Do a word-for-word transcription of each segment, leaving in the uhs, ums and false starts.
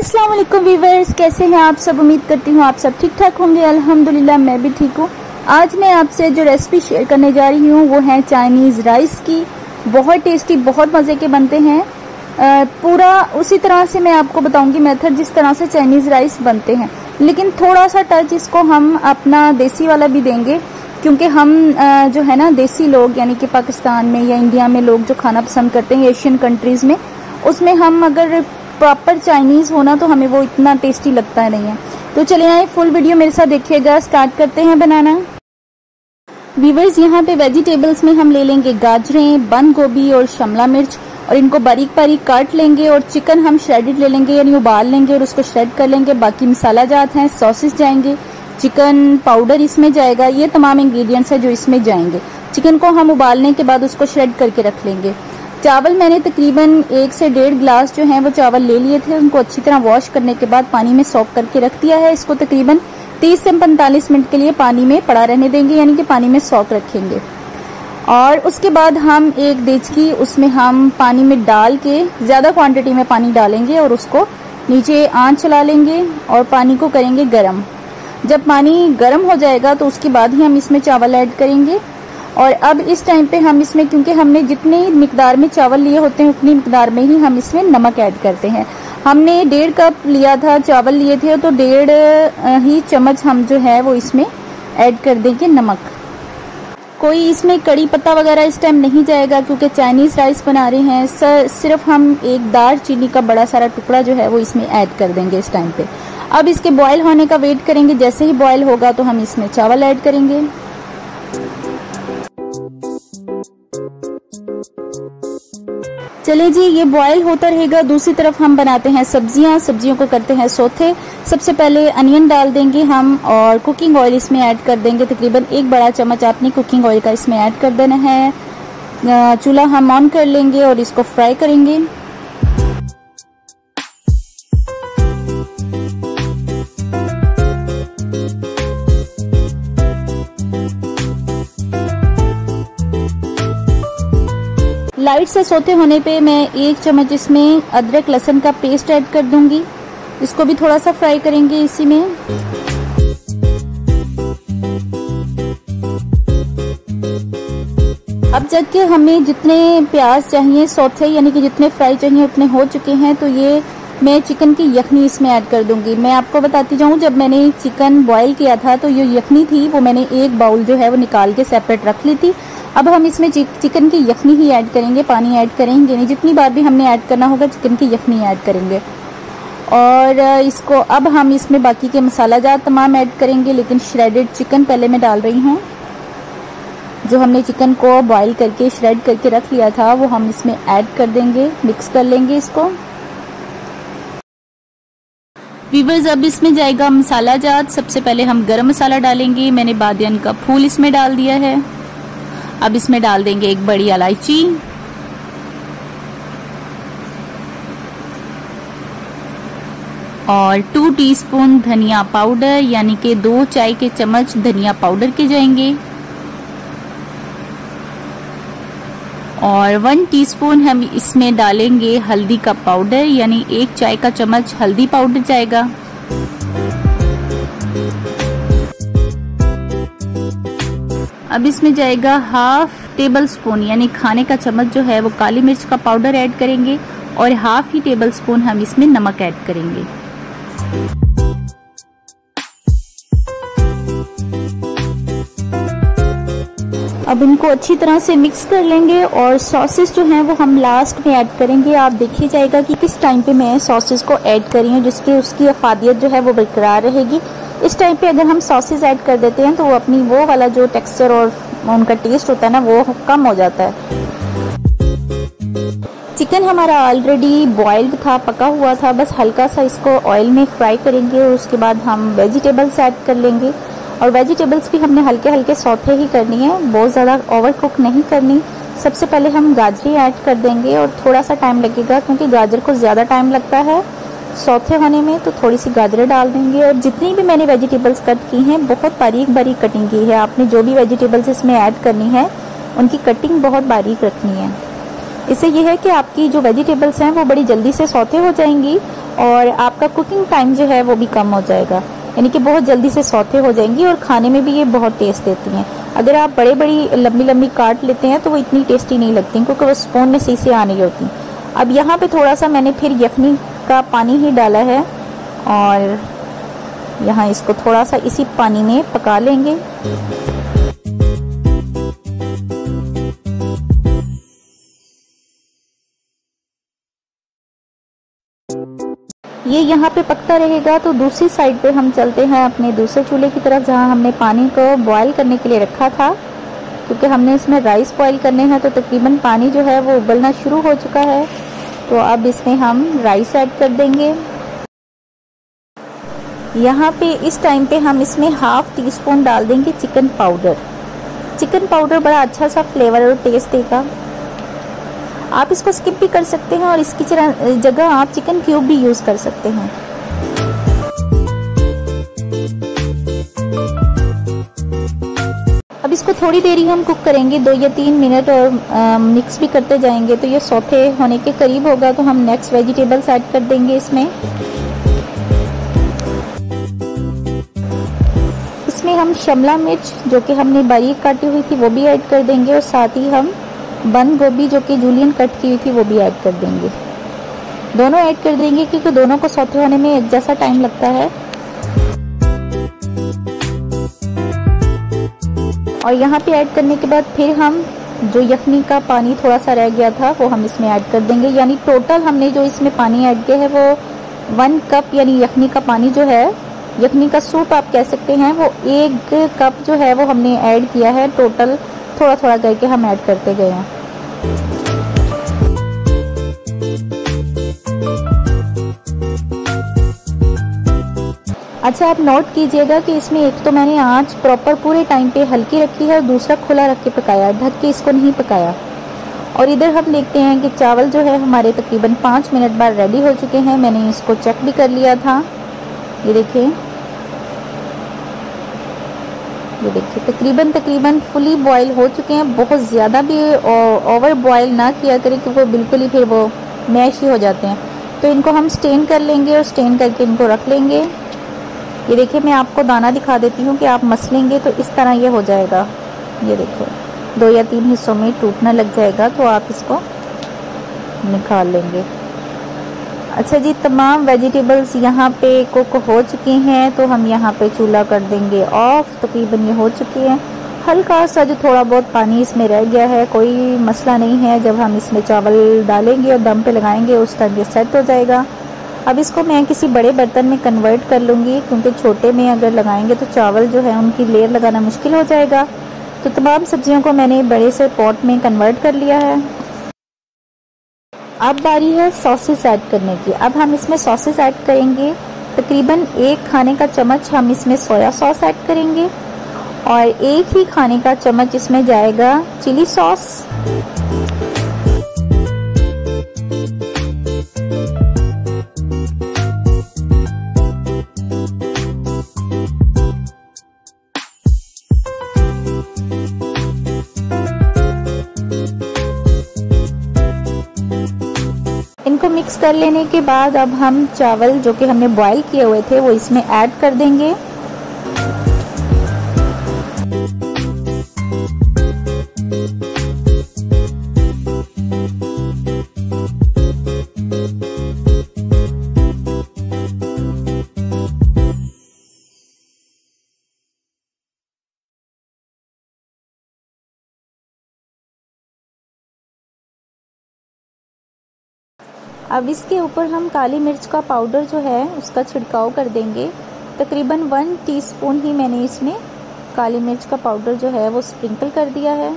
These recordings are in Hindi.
अस्सलाम वालेकुम व्यूअर्स, कैसे हैं आप सब। उम्मीद करती हूँ आप सब ठीक ठाक होंगे। अल्हम्दुलिल्लाह मैं भी ठीक हूँ। आज मैं आपसे जो रेसिपी शेयर करने जा रही हूँ वो है चाइनीज़ राइस की। बहुत टेस्टी, बहुत मज़े के बनते हैं। आ, पूरा उसी तरह से मैं आपको बताऊंगी मेथड जिस तरह से चाइनीज़ राइस बनते हैं, लेकिन थोड़ा सा टच इसको हम अपना देसी वाला भी देंगे, क्योंकि हम आ, जो है ना देसी लोग, यानी कि पाकिस्तान में या इंडिया में लोग जो खाना पसंद करते हैं एशियन कंट्रीज़ में, उसमें हम अगर प्रॉपर चाइनीज़ होना तो हमें वो इतना टेस्टी लगता नहीं है। तो चलिए आए, फुल वीडियो मेरे साथ देखिएगा। स्टार्ट करते हैं बनाना। व्यूअर्स, यहाँ पे वेजिटेबल्स में हम ले लेंगे गाजरें, बंद गोभी और शिमला मिर्च, और इनको बारीक बारीक काट लेंगे। और चिकन हम श्रेडेड ले लेंगे, यानी उबाल लेंगे और उसको श्रेड कर लेंगे। बाकी मसाला जात हैं, सॉसेस जाएंगे, चिकन पाउडर इसमें जाएगा। ये तमाम इंग्रेडिएंट्स है जो इसमें जाएंगे। चिकन को हम उबालने के बाद उसको श्रेड करके रख लेंगे। चावल मैंने तकरीबन एक से डेढ़ ग्लास जो है वो चावल ले लिए थे। उनको अच्छी तरह वॉश करने के बाद पानी में सोक करके रख दिया है। इसको तकरीबन तीस से पैंतालीस मिनट के लिए पानी में पड़ा रहने देंगे, यानी कि पानी में सोक रखेंगे। और उसके बाद हम एक देचकी उसमें हम पानी में डाल के ज़्यादा क्वांटिटी में पानी डालेंगे और उसको नीचे आंच चला लेंगे और पानी को करेंगे गर्म। जब पानी गर्म हो जाएगा तो उसके बाद ही हम इसमें चावल ऐड करेंगे। और अब इस टाइम पे हम इसमें, क्योंकि हमने जितनी मिकदार में चावल लिए होते हैं उतनी मिकदार में ही हम इसमें नमक ऐड करते हैं। हमने डेढ़ कप लिया था, चावल लिए थे, तो डेढ़ ही चम्मच हम जो है वो इसमें ऐड कर देंगे नमक। कोई इसमें कड़ी पत्ता वगैरह इस टाइम नहीं जाएगा, क्योंकि चाइनीज़ राइस बना रहे हैं। सर सिर्फ हम एक दार चीनी का बड़ा सारा टुकड़ा जो है वो इसमें ऐड कर देंगे इस टाइम पे। अब इसके बॉयल होने का वेट करेंगे। जैसे ही बॉयल होगा तो हम इसमें चावल ऐड करेंगे। चले जी, ये बॉयल होता रहेगा। दूसरी तरफ हम बनाते हैं सब्जियां। सब्जियों को करते हैं सोथे। सबसे पहले अनियन डाल देंगे हम और कुकिंग ऑयल इसमें ऐड कर देंगे। तकरीबन एक बड़ा चम्मच आपने कुकिंग ऑयल का इसमें ऐड कर देना है। चूल्हा हम ऑन कर लेंगे और इसको फ्राई करेंगे। लाइट से सोते होने पे मैं एक चम्मच इसमें अदरक लहसुन का पेस्ट ऐड कर दूंगी। इसको भी थोड़ा सा फ्राई करेंगे इसी में। अब जब कि हमें जितने प्याज चाहिए सौथे, यानी कि जितने फ्राई चाहिए उतने हो चुके हैं, तो ये मैं चिकन की यखनी इसमें ऐड कर दूंगी। मैं आपको बताती जाऊं, जब मैंने चिकन बॉईल किया था तो ये यखनी थी वो मैंने एक बाउल जो है वो निकाल के सेपरेट रख ली थी। अब हम इसमें चिकन की यखनी ही ऐड करेंगे, पानी ऐड करेंगे नहीं। जितनी बार भी हमने ऐड करना होगा चिकन की यखनी ऐड करेंगे। और इसको अब हम इसमें बाकी के मसाला जात तमाम ऐड करेंगे, लेकिन श्रेडेड चिकन पहले मैं डाल रही हूँ। जो हमने चिकन को बॉईल करके श्रेड करके रख लिया था वो हम इसमें ऐड कर देंगे, मिक्स कर लेंगे इसको। व्यूअर्स, अब इसमें जाएगा मसाला जात। सबसे पहले हम गरम मसाला डालेंगे। मैंने बादियान का फूल इसमें डाल दिया है। अब इसमें डाल देंगे एक बड़ी इलायची, और टू टीस्पून धनिया पाउडर, यानी कि दो चाय के चम्मच धनिया पाउडर के जाएंगे। और वन टीस्पून हम इसमें डालेंगे हल्दी का पाउडर, यानी एक चाय का चम्मच हल्दी पाउडर जाएगा। अब इसमें जाएगा हाफ टेबल स्पून, यानी खाने का चम्मच जो है वो काली मिर्च का पाउडर ऐड करेंगे, और हाफ ही टेबल स्पून हम इसमें नमक ऐड करेंगे। अब इनको अच्छी तरह से मिक्स कर लेंगे। और सॉसेस जो हैं वो हम लास्ट में ऐड करेंगे। आप देखिए जाएगा कि किस टाइम पे मैं सॉसेस को ऐड कर रही हूँ, जिसके उसकी अफादियत जो है वो बरकरार रहेगी। इस टाइम पे अगर हम सॉसेस ऐड कर देते हैं तो वो अपनी वो वाला जो टेक्सचर और उनका टेस्ट होता है ना वो कम हो जाता है। चिकन हमारा ऑलरेडी बॉइल्ड था, पका हुआ था। बस हल्का सा इसको ऑयल में फ्राई करेंगे और उसके बाद हम वेजिटेबल्स ऐड कर लेंगे। और वेजिटेबल्स भी हमने हल्के हल्के सौथे ही करनी है, बहुत ज़्यादा ओवर कुक नहीं करनी। सबसे पहले हम गाजरी ऐड कर देंगे और थोड़ा सा टाइम लगेगा, क्योंकि गाजर को ज़्यादा टाइम लगता है सौथे होने में, तो थोड़ी सी गाजरें डाल देंगे। और जितनी भी मैंने वेजिटेबल्स कट की हैं बहुत बारीक बारीक कटिंग की है। आपने जो भी वेजिटेबल्स इसमें ऐड करनी है उनकी कटिंग बहुत बारीक रखनी है। इससे यह है कि आपकी जो वेजिटेबल्स हैं वो बड़ी जल्दी से सौते हो जाएंगी और आपका कुकिंग टाइम जो है वो भी कम हो जाएगा, यानी कि बहुत जल्दी से सौते हो जाएंगी और खाने में भी ये बहुत टेस्ट देती हैं। अगर आप बड़े बड़ी लंबी लंबी काट लेते हैं तो वो इतनी टेस्टी नहीं लगती क्योंकि वो स्पून में सही से आ नहीं होती। अब यहाँ पे थोड़ा सा मैंने फिर यखनी का पानी ही डाला है और यहाँ इसको थोड़ा सा इसी पानी में पका लेंगे। ये यहाँ पे पकता रहेगा तो दूसरी साइड पे हम चलते हैं अपने दूसरे चूल्हे की तरफ, जहाँ हमने पानी को बॉयल करने के लिए रखा था। क्योंकि हमने इसमें राइस बॉयल करने हैं तो तकरीबन पानी जो है वो उबलना शुरू हो चुका है। तो अब इसमें हम राइस ऐड कर देंगे। यहाँ पे इस टाइम पे हम इसमें हाफ टी स्पून डाल देंगे चिकन पाउडर। चिकन पाउडर बड़ा अच्छा सा फ्लेवर और टेस्ट देगा। आप इसको स्किप भी कर सकते हैं और इसकी जगह आप चिकन क्यूब भी यूज़ कर सकते हैं। अब इसको थोड़ी देर ही हम कुक करेंगे, दो या तीन मिनट, और आ, मिक्स भी करते जाएंगे। तो ये सौते होने के करीब होगा तो हम नेक्स्ट वेजिटेबल्स ऐड कर देंगे इसमें। इसमें हम शिमला मिर्च जो कि हमने बारीक काटी हुई थी वो भी ऐड कर देंगे और साथ ही हम बंद गोभी जो कि जूलियन कट की हुई थी वो भी ऐड कर देंगे। दोनों ऐड कर देंगे क्योंकि दोनों को सौते होने में एक जैसा टाइम लगता है। और यहाँ पे ऐड करने के बाद फिर हम जो यखनी का पानी थोड़ा सा रह गया था वो हम इसमें ऐड कर देंगे। यानी टोटल हमने जो इसमें पानी ऐड किया है वो वन कप, यानी यखनी का पानी जो है, यखनी का सूप आप कह सकते हैं, वो एक कप जो है वो हमने ऐड किया है। टोटल थोड़ा थोड़ा करके हम ऐड करते गए हैं। अच्छा, आप नोट कीजिएगा कि इसमें एक तो मैंने आंच प्रॉपर पूरे टाइम पे हल्की रखी है और दूसरा खुला रख के पकाया, ढक के इसको नहीं पकाया। और इधर हम देखते हैं कि चावल जो है हमारे तकरीबन पाँच मिनट बाद रेडी हो चुके हैं। मैंने इसको चेक भी कर लिया था। ये देखिए, ये देखिए तकरीबन तकरीबन फुली बॉयल हो चुके हैं। बहुत ज़्यादा भी ओवर बॉयल ना किया करें क्योंकि वो बिल्कुल ही फिर वो मैश ही हो जाते हैं। तो इनको हम स्टेन कर लेंगे और स्टेन करके इनको रख लेंगे। ये देखिए, मैं आपको दाना दिखा देती हूँ कि आप मसलेंगे तो इस तरह ये हो जाएगा। ये देखो, दो या तीन हिस्सों में टूटने लग जाएगा तो आप इसको निकाल लेंगे। अच्छा जी, तमाम वेजिटेबल्स यहाँ पे कुक हो चुकी हैं तो हम यहाँ पे चूल्हा कर देंगे ऑफ। तकरीबन ये हो चुकी हैं। हल्का सा जो थोड़ा बहुत पानी इसमें रह गया है, कोई मसला नहीं है। जब हम इसमें चावल डालेंगे और दम पे लगाएंगे उस टाइम ये सेट हो जाएगा। अब इसको मैं किसी बड़े बर्तन में कन्वर्ट कर लूँगी क्योंकि छोटे में अगर लगाएंगे तो चावल जो है उनकी लेयर लगाना मुश्किल हो जाएगा। तो तमाम सब्जियों को मैंने बड़े से पॉट में कन्वर्ट कर लिया है। अब बारी है सॉसेस ऐड करने की। अब हम इसमें सॉसेस ऐड करेंगे। तकरीबन एक खाने का चम्मच हम इसमें सोया सॉस ऐड करेंगे और एक ही खाने का चम्मच इसमें जाएगा चिली सॉस। इनको मिक्स कर लेने के बाद अब हम चावल जो कि हमने बॉईल किए हुए थे वो इसमें ऐड कर देंगे। अब इसके ऊपर हम काली मिर्च का पाउडर जो है उसका छिड़काव कर देंगे। तकरीबन वन टीस्पून ही मैंने इसमें काली मिर्च का पाउडर जो है वो स्प्रिंकल कर दिया है।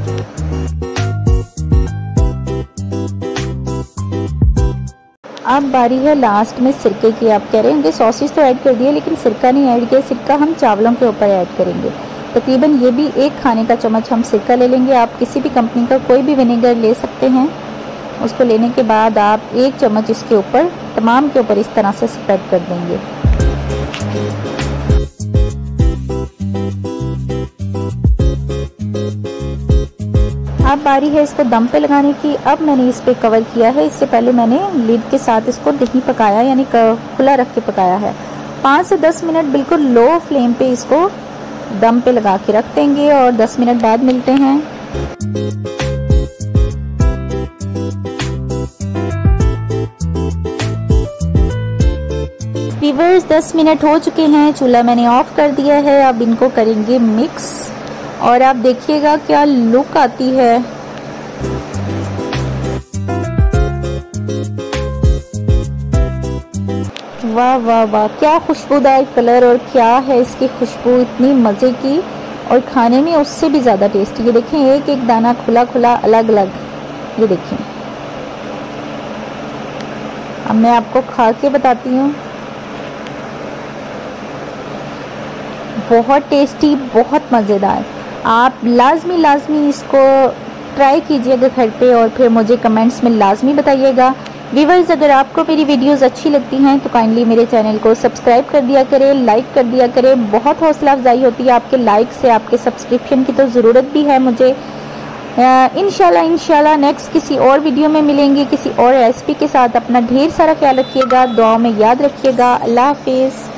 अब बारी है लास्ट में सिरके की। आप कह रहे होंगे सॉसेज तो ऐड कर दिए लेकिन सिरका नहीं ऐड किया। सिरका हम चावलों के ऊपर ऐड करेंगे। तकरीबन ये भी एक खाने का चम्मच हम सिरका ले लेंगे। आप किसी भी कंपनी का कोई भी विनेगर ले सकते हैं। उसको लेने के बाद आप एक चम्मच इसके ऊपर, तमाम के ऊपर इस तरह से स्प्रेड कर देंगे। अब बारी है इसको दम पे लगाने की। अब मैंने इस पे कवर किया है, इससे पहले मैंने लिड के साथ इसको नहीं पकाया, यानी खुला रख के पकाया है। पाँच से दस मिनट बिल्कुल लो फ्लेम पे इसको दम पे लगा के रख देंगे और दस मिनट बाद मिलते हैं। व्यूअर्स दस मिनट हो चुके हैं, चूल्हा मैंने ऑफ कर दिया है। अब इनको करेंगे मिक्स और आप देखिएगा क्या लुक आती है। वाह वाह वाह, क्या खुशबूदार कलर और क्या है इसकी खुशबू, इतनी मज़े की और खाने में उससे भी ज़्यादा टेस्टी। ये देखें एक एक दाना खुला खुला अलग अलग, ये देखें। अब मैं आपको खा के बताती हूँ। बहुत टेस्टी, बहुत मज़ेदार। आप लाजमी लाजमी इसको ट्राई कीजिएगा घर पे और फिर मुझे कमेंट्स में लाजमी बताइएगा। व्यूअर्स अगर आपको मेरी वीडियोस अच्छी लगती हैं तो काइंडली मेरे चैनल को सब्सक्राइब कर दिया करें, लाइक कर दिया करें। बहुत हौसला अफजाई होती है आपके लाइक से, आपके सब्सक्रिप्शन की तो ज़रूरत भी है मुझे। इंशाल्लाह इंशाल्लाह नेक्स्ट किसी और वीडियो में मिलेंगे किसी और रेसिपी के साथ। अपना ढेर सारा ख्याल रखिएगा, दुआ में याद रखिएगा। अल्लाह हाफिज़।